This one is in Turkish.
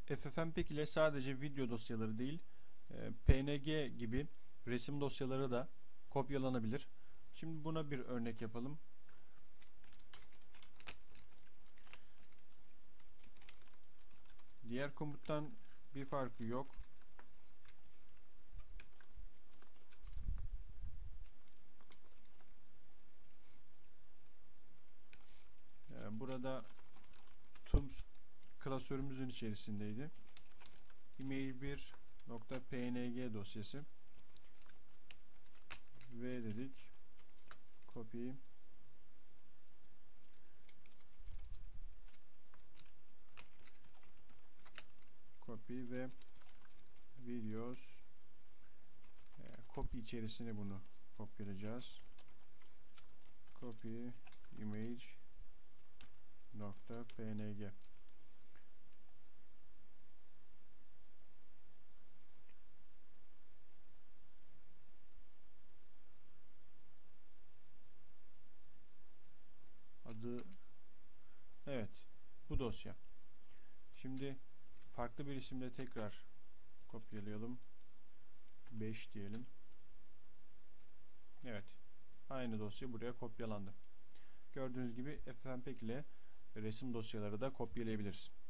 FFmpeg ile sadece video dosyaları değil, PNG gibi resim dosyaları da kopyalanabilir. Şimdi buna bir örnek yapalım. Diğer komuttan bir farkı yok. Burada tools klasörümüzün içerisindeydi. image1.png dosyası. V dedik. Copy. Copy ve videos. Copy içerisine bunu kopyalayacağız. Copy image.png. Adı, evet, bu dosya. Şimdi farklı bir isimle tekrar kopyalayalım. 5 diyelim. Evet, aynı dosya buraya kopyalandı. Gördüğünüz gibi FFmpeg ile resim dosyaları da kopyalayabiliriz.